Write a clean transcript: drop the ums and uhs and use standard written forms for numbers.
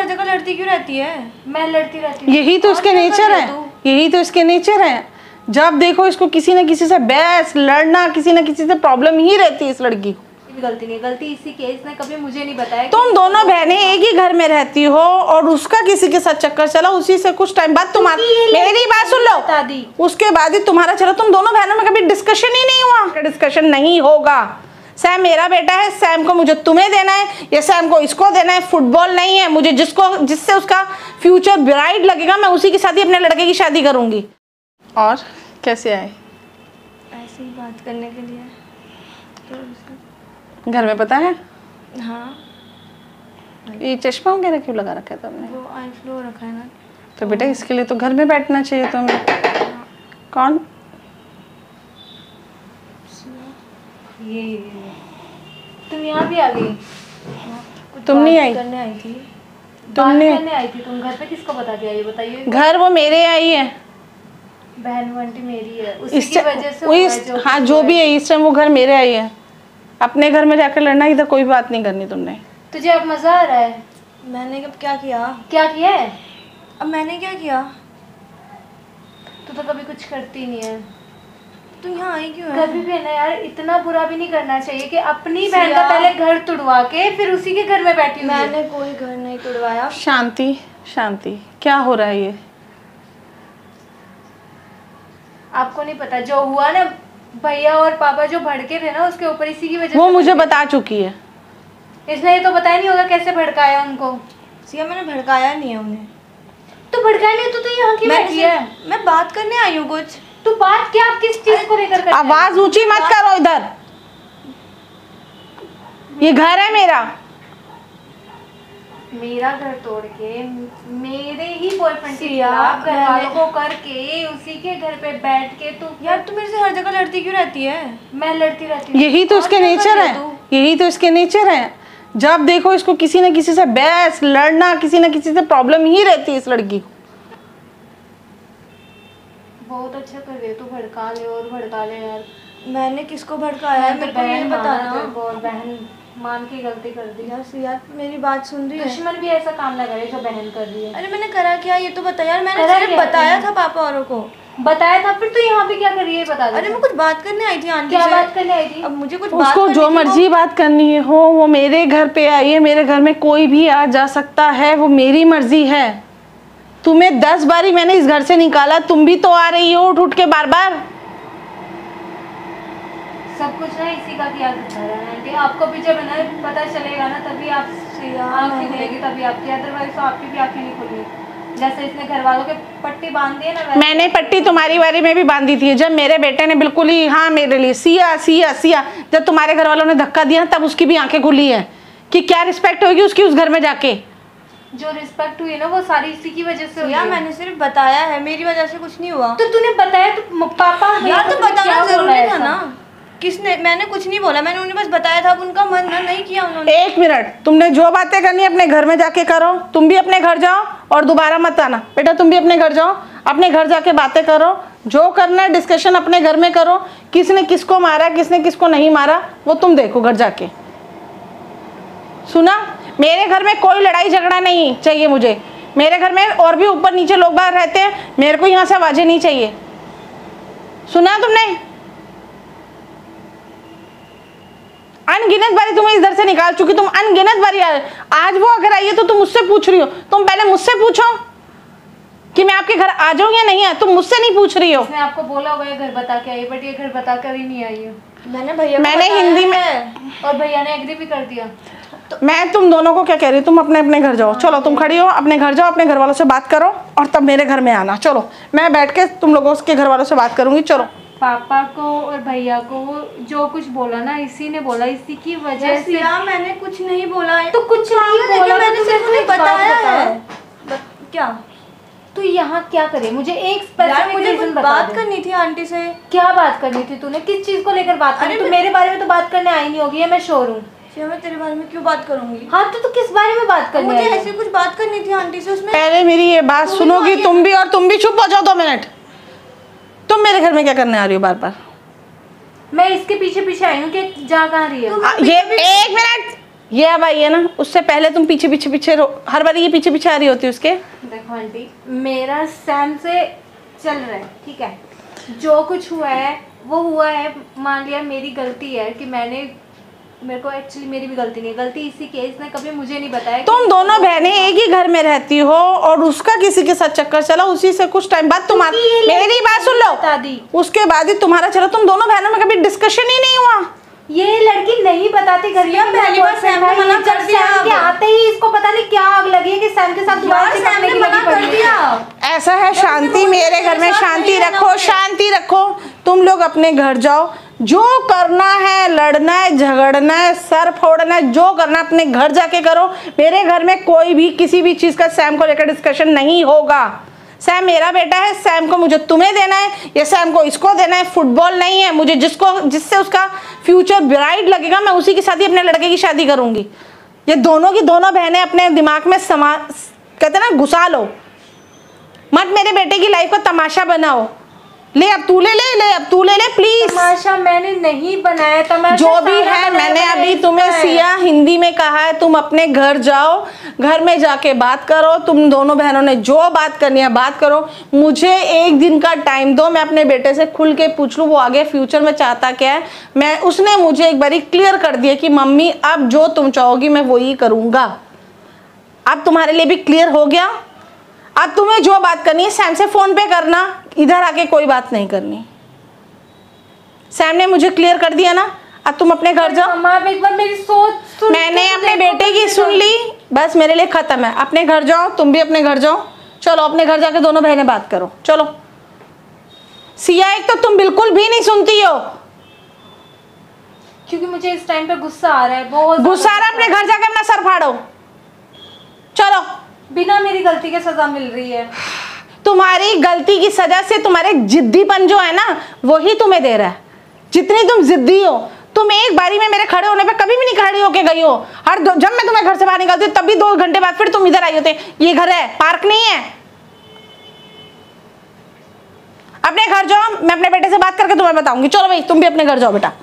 हर जगह लड़ती क्यों रहती है? मैं लड़ती रहती हूँ। यही तो इसके नेचर है, यही तो इसके नेचर है। जब देखो इसको किसी न किसी से बहस लड़ना, किसी न किसी से प्रॉब्लम ही रहती है इस लड़की को। गलती नहीं, गलती इसी की है, इसने कभी मुझे नहीं बताया। तुम दोनों बहनें एक ही घर में रहती हो और उसका किसी के साथ चक्कर चला, उसी से कुछ टाइम बाद तुम्हारा, मेरी बात सुन लो, उसके बाद ही तुम्हारा चला। तुम दोनों बहनों में कभी डिस्कशन ही नहीं हुआ? डिस्कशन नहीं होगा। सैम मेरा बेटा है, सैम को मुझे तुम्हें देना है या सैम को इसको देना है। फुटबॉल नहीं है, मुझे जिससे उसका फ्यूचर ब्राइट लगेगा मैं उसी के साथ ही अपने लड़के की शादी करूंगी। और कैसे आए? ऐसे ही बात करने के लिए। तो घर में पता है? हाँ। ये चश्मा वगैरह क्यों लगा रखा है तुमने? वो आई फ्लो रखा है ना। तो बेटा इसके लिए तो घर में बैठना चाहिए तुम्हें। कौन? ये तुम यहाँ भी आ गई? तुम नहीं आई? करने आई थी। तुमने करने आई थी तुम? घर पे किसको बता के आई बताइए? घर वो मेरे आई है, बहन आंटी मेरी है, उसी की वजह से हुआ है जो हाँ जो भी है इस टाइम वो घर मेरे आई है। अपने घर में जाकर लड़ना, इधर कोई बात नहीं करनी तुमने। तुझे अब मजा आ रहा है? मैंने कब क्या किया? क्या किया है? अब मैंने क्या किया? तू तो कभी कुछ करती नहीं है। तू यहाँ आई क्यों है? कभी भी ना यार, इतना बुरा भी नहीं करना चाहिए कि अपनी बहन का पहले घर तुड़वा के फिर उसी के घर में बैठी हुई है। मैंने कोई घर नहीं तुड़वाया। शांति शांति, क्या हो रहा है ये? आपको नहीं पता जो हुआ ना, भैया और पापा जो भड़के थे ना उसके ऊपर, इसी की वजह वो से मुझे बता चुकी है। इसने ये तो बताया नहीं होगा कैसे भड़काया उनको। सिया मैंने भड़काया नहीं है उन्हें। तो भड़काया नहीं तो यहाँ की बैठी है? मैं बात करने आई हूँ कुछ। तू बात क्या, आप किस चीज को लेकर? आवाज ऊंची मत करो इधर, ये घर है मेरा। मेरा घर तोड़ के मेरे ही बॉयफ्रेंड के खिलाफ घर वालों को करके उसी के घर पे बैठ के तू यार तू मेरे से हर जगह लड़ती क्यों रहती है? मैं लड़ती रहती हूँ। यही तो इसके नेचर है, यही तो इसके नेचर है। जब देखो इसको किसी न किसी से बहस लड़ना, किसी न किसी से प्रॉब्लम ही रहती है इस लड़की को। बहुत अच्छा कर रही है तू, भड़का ले और भड़का ले यार। मैंने किसको भड़काया है मेरे को ये बताना। और बहन मान की गलती कर दी। यार सिया मेरी बात सुन रही है? दुश्मन भी ऐसा काम ना करे जो बहन कर रही है। अरे मैंने करा क्या ये तो बता यार। मैंने सिर्फ बताया था पापा औरों को। बताया था, फिर तू यहाँ पे क्या कर रही है बता दे। अरे मैं कुछ बात करने आई थी आंटी क्या से। बात करने आई थी? अब मुझे कुछ उसको जो मर्जी बात करनी है हो, वो मेरे घर पे आई है, मेरे घर में कोई भी आ जा सकता है, वो मेरी मर्जी है। तुम्हें 10 बारी मैंने इस घर से निकाला, तुम भी तो आ रही हो उठ उठ के बार बार। सब कुछ ना इसी का किया करता है आंटी। आपको भी जब ना पता चलेगा ना तभी आप आँखें खुलेगी, तभी आपकी, अदरवाइज तो आपकी भी आँखें नहीं खुलेगी। जैसे इसने घर वालों के पट्टी बांध दी है ना, मैंने पट्टी तुम्हारी बारी में भी बांधी थी। जब मेरे बेटे ने बिल्कुल ही हाँ मेरे लिए सिया सिया सिया, जब तुम्हारे घर वालों ने धक्का दिया तब उसकी भी आंखें खुली है कि क्या रिस्पेक्ट होगी उसकी उस घर में जाके। जो रिस्पेक्ट हुई ना वो सारी इसी की वजह से हुई है। मैंने सिर्फ बताया है, मेरी वजह से कुछ नहीं हुआ। तो तूने बताया तो पापा यार तो बताना जरूरी था ना। किसने? मैंने कुछ नहीं बोला, मैंने उन्हें बस बताया था। अब उनका मन ना नहीं किया उन्होंने। 1 मिनट, तुमने जो बातें करनी है अपने घर में जाके करो। तुम भी अपने घर जाओ और दोबारा मत आना बेटा। तुम भी अपने घर जाओ, अपने घर जाके बातें करो, जो करना है डिस्कशन अपने घर में करो। किसने किसको मारा, किसने किसको नहीं मारा, वो तुम देखो घर जाके। सुना? मेरे घर में कोई लड़ाई झगड़ा नहीं चाहिए मुझे। मेरे घर में और भी ऊपर नीचे लोग बाहर रहते हैं, मेरे को यहाँ से आवाजें नहीं चाहिए। सुना तुमने? अनगिनत बारी तुम्हें इधर से निकाल चुकी, तुम अनगिनत बारी। आज वो अगर आई है तो तुम मुझसे पूछ रही हो। तुम पहले मुझसे पूछो कि मैं आपके घर आ जाऊं या नहीं है। तुम मुझसे नहीं पूछ रही हो। उसने आपको बोला हुआ है घर बता के आई, बट ये घर बता कर ही नहीं आई है। मैंने हिंदी में, और भैया ने एग्री भी कर दिया। मैं तुम दोनों को क्या कह रही हूँ, तुम अपने अपने घर जाओ। चलो तुम खड़ी हो, अपने घर जाओ, अपने घर वालों से बात करो और तब मेरे घर में आना। चलो मैं बैठ के तुम लोगों के घर वालों से बात करूंगी। चलो। पापा को और भैया को जो कुछ बोला ना इसी ने बोला, इसी की वजह से। मैंने कुछ नहीं बोला। तो कुछ नहीं बोला, मैंने सिर्फ उन्हें बताया है। क्या तू यहाँ क्या करे? मुझे एक मुझे कुछ बात करनी थी आंटी से। क्या बात करनी थी तूने? किस चीज को लेकर बात करनी? तू मेरे बारे में तो बात करने आई नहीं होगी, मैं श्योर हूँ। मैं तेरे बारे में क्यों बात करूंगी? हाँ तो किस बारे में बात करनी? मुझे ऐसे कुछ बात करनी थी आंटी से। उसमें पहले मेरी ये बात सुनोगी तुम भी, और तुम भी चुप हो जाओ 2 मिनट। तुम मेरे घर में क्या करने आ रही हो बार बार? मैं इसके पीछे पीछे आई हूँ कि जा कहाँ रही है। ये 1 मिनट, ये अब आई है ना, उससे पहले तुम पीछे पीछे पीछे हर बार ये पीछे पीछे आ रही होती उसके। देखो आंटी, मेरा सैम से चल रहा है, ठीक है, जो कुछ हुआ है वो हुआ है, मान लिया मेरी गलती है कि मेरे को एक्चुअली मेरी भी गलती नहीं है, गलती इसी की है, इसने कभी मुझे नहीं बताया। तुम दोनों बहनें एक ही घर में रहती हो और उसका किसी के साथ चक्कर चला, उसी से कुछ टाइम बाद तुम्हारा, मेरी बात सुन लो, दादी उसके बाद ही तुम्हारा चला, तुम दोनों बहनों में कभी डिस्कशन ही नहीं हुआ। ये लड़की नहीं बताती घर में, पहली बार सैम ने मना कर दिया, सैम के आते ही इसको पता नहीं क्या आग लगी है कि सैम के साथ दोबारा से सैम ने करने की मना लगी कर पड़ी है। दिया। ऐसा है, शांति मेरे घर में, शांति रखो, शांति रखो। तुम लोग अपने घर जाओ, जो करना है, लड़ना है, झगड़ना है, सर फोड़ना है, जो करना है अपने घर जाके करो। मेरे घर में कोई भी किसी भी चीज का सैम को लेकर डिस्कशन नहीं होगा। सैम मेरा बेटा है, सैम को मुझे तुम्हें देना है या सैम को इसको देना है, फुटबॉल नहीं है। मुझे जिससे उसका फ्यूचर ब्राइट लगेगा, मैं उसी के साथ ही अपने लड़के की शादी करूंगी। ये दोनों की दोनों बहनें अपने दिमाग में कहते ना, घुसा लो मत, मेरे बेटे की लाइफ का तमाशा बनाओ। ले अब तू ले प्लीज। तमाशा मैंने नहीं बनाया, तमाशा जो भी है, मैंने अभी तुम्हें सिया हिंदी में कहा है, तुम अपने घर जाओ, घर में जाके बात करो। तुम दोनों बहनों ने जो बात करनी है बात करो। मुझे एक दिन का टाइम दो, मैं अपने बेटे से खुल के पूछ लूँ वो आगे फ्यूचर में चाहता क्या है। उसने मुझे एक बारी क्लियर कर दिया कि मम्मी अब जो तुम चाहोगी मैं वही करूँगा। अब तुम्हारे लिए भी क्लियर हो गया। अब तुम्हें जो बात करनी है सैम से फोन पे करना, इधर आके कोई बात नहीं करनी। सैम ने मुझे क्लियर कर दिया ना, अब तुम अपने घर जाओ। मम्मा एक बार मेरी सोच मैंने अपने बेटे की सुन ली, बस मेरे लिए खत्म है। अपने घर जाओ, तुम भी अपने घर जाओ। चलो अपने घर जाके दोनों बहनें बात करो। चलो सिया, एक तो तुम बिल्कुल भी नहीं सुनती हो, क्योंकि मुझे इस टाइम पे गुस्सा आ रहा है, बहुत गुस्सा आ रहा है। अपने घर जाके अपना सर फाड़ो। चलो, बिना मेरी गलती के सजा मिल रही है। तुम्हारी गलती की सजा से तुम्हारे जिद्दीपन जो है ना, वही तुम्हें दे रहा है। जितनी तुम जिद्दी हो, तुम एक बारी में मेरे खड़े होने पे कभी भी नहीं खड़ी होके गई हो। जब मैं तुम्हें घर से बाहर निकालती हूँ तभी 2 घंटे बाद फिर तुम इधर आई होते। ये घर है, पार्क नहीं है। अपने घर जाओ, मैं अपने बेटे से बात करके तुम्हें बताऊंगी। चलो भाई, तुम भी अपने घर जाओ बेटा।